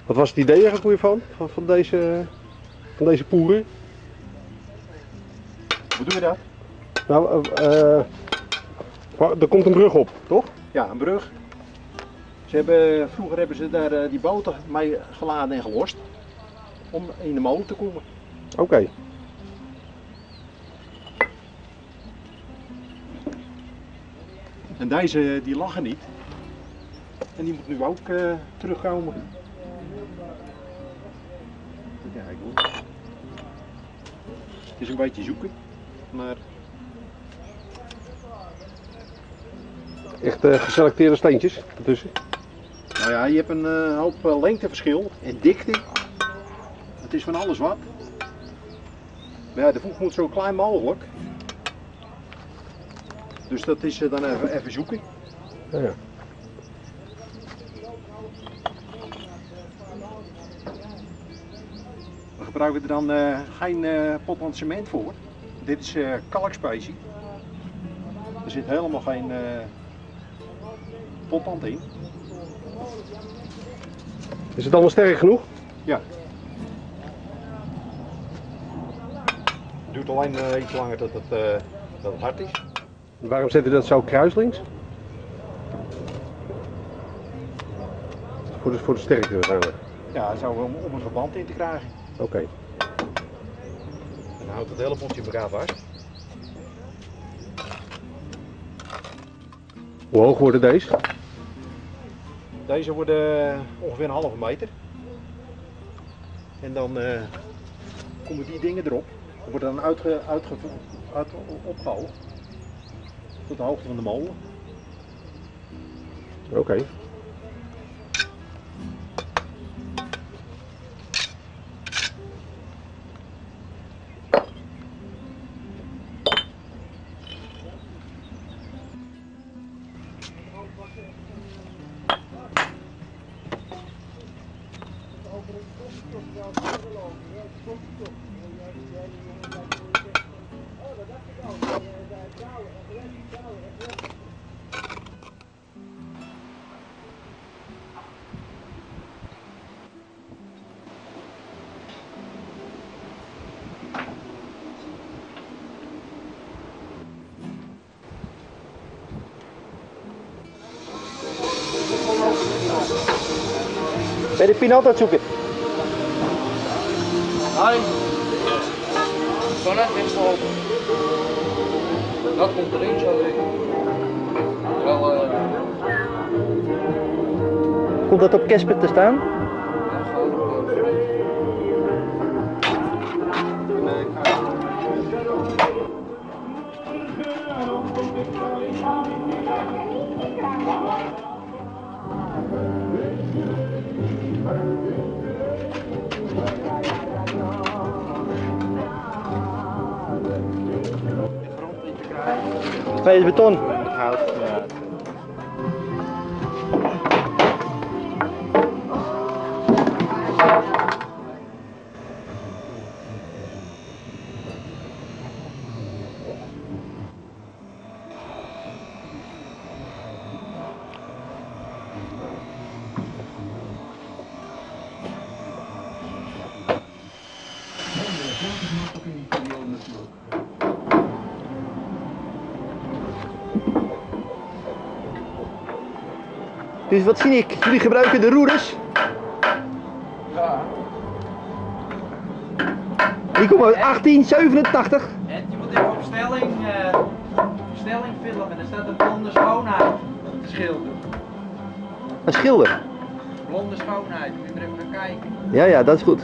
Wat was het idee eigenlijk van deze poeren? Hoe doen we dat? Nou, er komt een brug op, toch? Ja, een brug. Vroeger hebben ze daar die boten mee geladen en gelost. Om in de molen te komen. Oké. En deze die lachen niet. En die moet nu ook terugkomen. Even kijken hoor. Het is een beetje zoeken. Maar Echt geselecteerde steentjes ertussen. nou ja, je hebt een hoop lengteverschil en dikte. Het is van alles wat. Maar ja, de voeg moet zo klein mogelijk. Dus dat is dan even zoeken. Ja, ja. We gebruiken er dan geen potland cement voor. Dit is kalkspecie. Er zit helemaal geen potland in. Is het allemaal sterk genoeg? Ja. Het duurt alleen iets langer dat het hard is. Waarom zet u dat zo kruislings? Voor de sterkte waarschijnlijk. Ja, zo om een verband in te krijgen. Oké. Dan houdt het hele potje elkaar vast. Hoe hoog worden deze? Deze worden ongeveer een halve meter. En dan komen die dingen erop. Die worden dan opgehoogd. Tot de hoogte van de molen. Oké. Ben je de pinot aan het zoeken? Hoi. Zo net niks open. Dat komt erin zo denk ik. Wel, Komt dat op Casper te staan? ja, gewoon. Nee, het is beton. Hout, ja. Dus wat zie ik? Jullie gebruiken de roeders. Ja. Die komen uit 1887. En je moet even op stelling filmen. Er staat een blonde schoonheid te schilderen. Een schilder. Blonde schoonheid, moet je er even naar kijken. Ja, ja, dat is goed.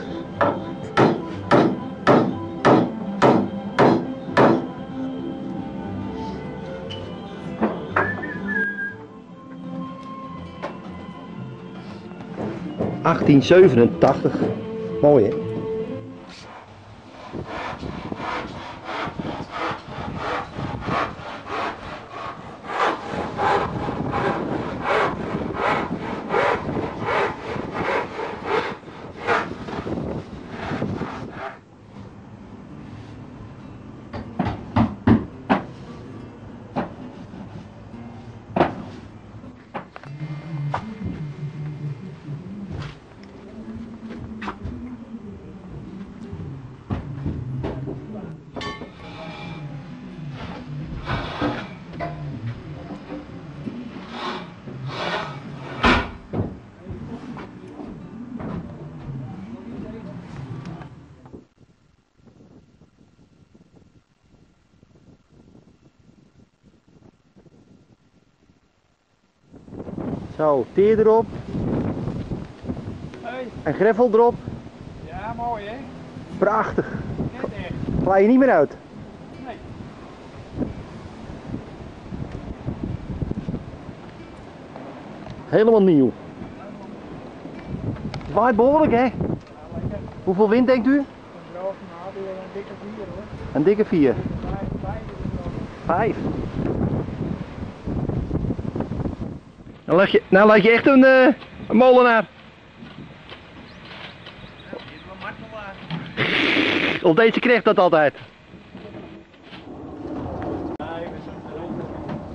(1887). Mooi hè? Zo, teer erop. Hey. En greffel erop. Ja, mooi hè? Prachtig. Net echt. Glij je niet meer uit. Nee. Helemaal nieuw. Het waait behoorlijk hè? Ja, lekker. Hoeveel wind denkt u? Een droog na, weer een dikke 4 hoor. Een dikke 4. 5 5. Nou lijkt je echt een molenaar. Dit is wel martelaar. Op deze krijgt dat altijd. Nee, we zijn er ook.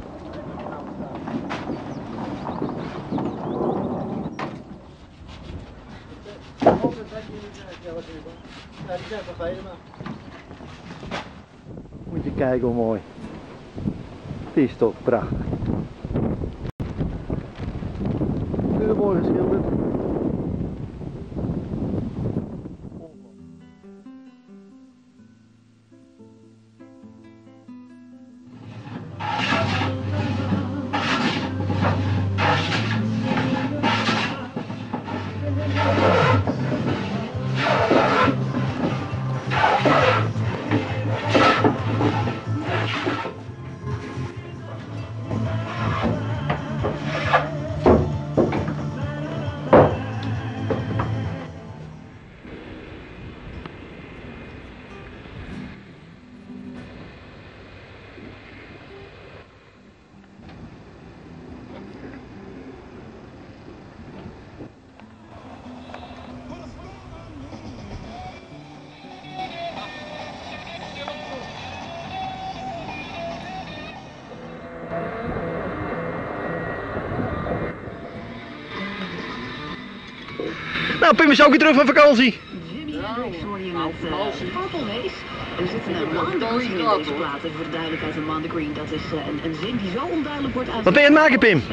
Moet je kijken hoe mooi. Het is toch prachtig. Heel mooi geschilderd. Nou, Pim is ook weer terug van vakantie. Jimi Hendrix hoor je met Purple Haze. Er zit een man de Green in deze plaat. Even voor de duidelijkheid, een man de Green, dat is een zin die zo onduidelijk wordt uit. Wat ben je aan het maken, Pim?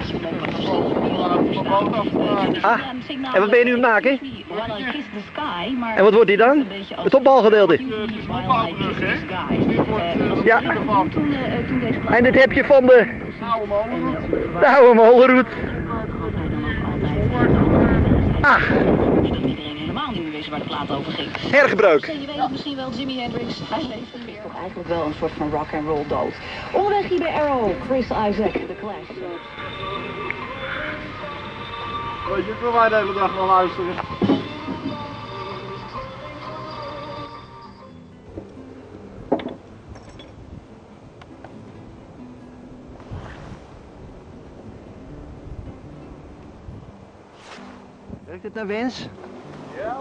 Ah, en wat ben je nu aan het maken? En wat wordt die dan? Het opbalgedeelte? Ja. En dit heb je van de oude molenroet. Ach. Iedereen helemaal niet meer wist waar de plaat over ging. Hergebruik. Je weet het misschien wel, Jimi Hendrix, hij leeft niet meer. Toch eigenlijk wel een soort van rock and roll dood. Onderweg hier bij Arrow, Chris Isaac, The Clash. Weet je waar wij de hele dag naar luisteren? Werkt het naar wens? Ja.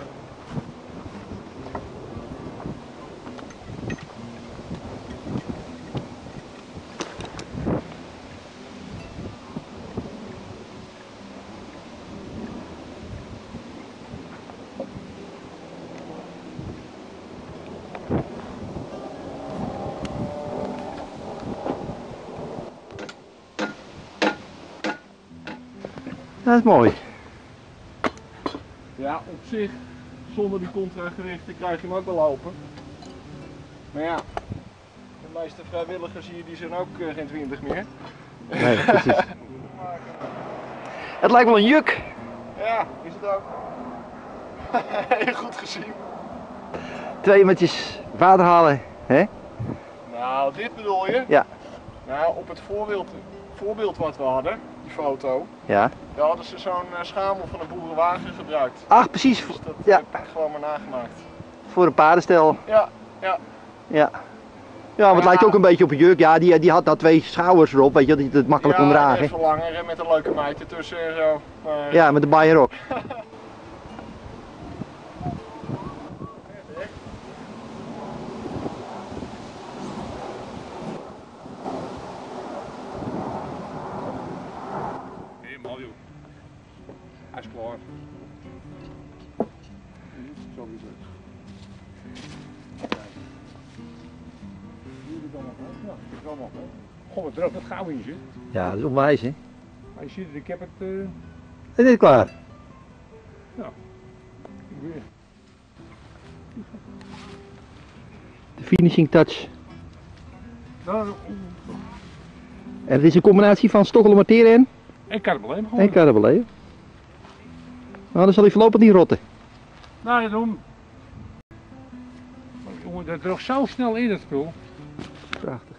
Dat is mooi. Ja, op zich, zonder die contragewichten krijg je hem ook wel open. Maar ja, de meeste vrijwilligers hier die zijn ook geen 20 meer. Nee, precies. Het lijkt wel een juk. Ja, is het ook. Heel goed gezien. 2 metjes water halen, hè? Nou, dit bedoel je? Ja. Nou, op het voorbeeld wat we hadden, die foto, Ja. daar hadden ze zo'n schamel van een boerenwagen gebruikt. Ach, precies. Dus dat Ja. heb ik gewoon maar nagemaakt. Voor een paardenstel. Ja, ja. Ja. Ja, maar het lijkt ook een beetje op een jurk. Ja, die had nou 2 schouders erop, weet je, dat je het makkelijk kon Ja, dragen. even langer en met een leuke meid ertussen en zo. Maar... Ja, met de baaier ook. Helemaal joh. Hij is klaar. Sowieso. Ja, dat is allemaal goed. Goh, wat er ook wat gauw in zit. Ja, dat is onwijs, hè? Maar je ziet het, ik heb het... En dit is klaar. weer. De finishing touch. Nou, En het is een combinatie van stokkelmarteren en En karreboleem gewoon. En karreboleem. Nou, dan zal hij voorlopig niet rotten. Nou, daarom. Maar jongen, dat droogt zo snel in dat spul. Prachtig.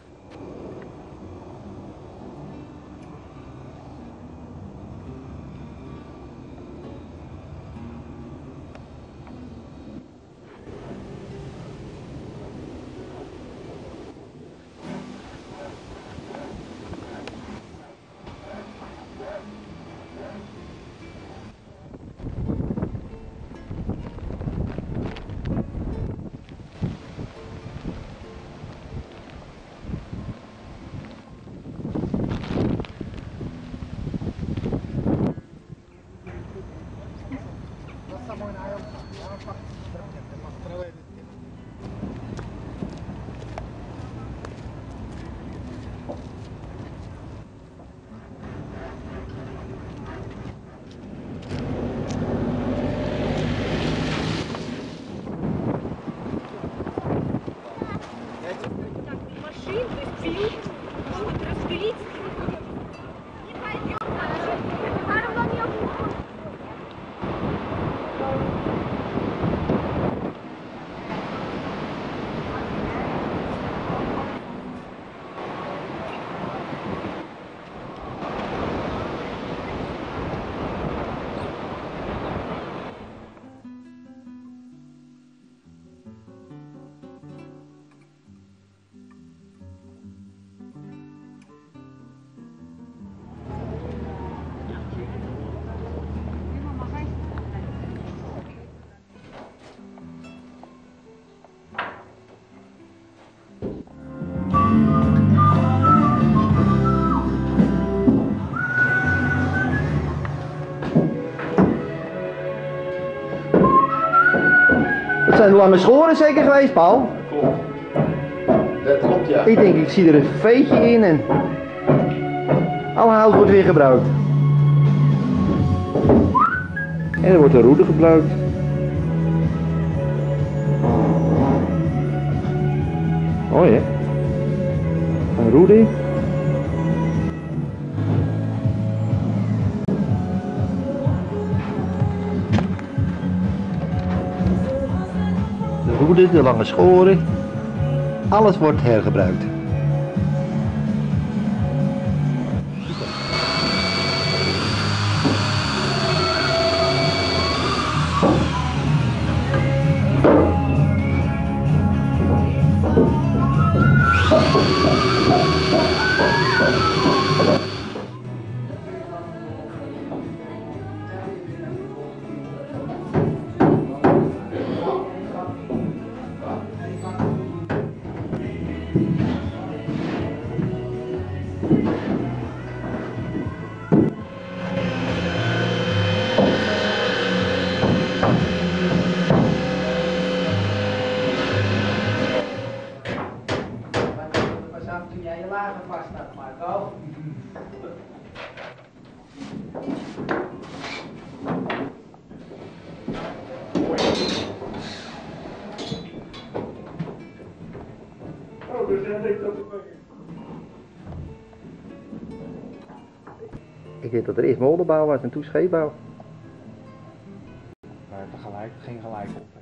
Машин пустил, распилить. Не пойдет, Карла не будет. Dat zijn lange schoren zeker geweest, Paul? Klopt. Dat klopt, ja. Ik denk, ik zie er een veetje in en alle hout wordt weer gebruikt. En er wordt een roede gebruikt. Oh ja. Een roede. De roede, de lange schoren. Alles wordt hergebruikt. Toen jij je lager vast had, Marco. Oh, dus jij denkt dat het weg is. Ik denk dat er eerst molenbouw was en toen scheepbouw. Maar tegelijk, het ging gelijk op.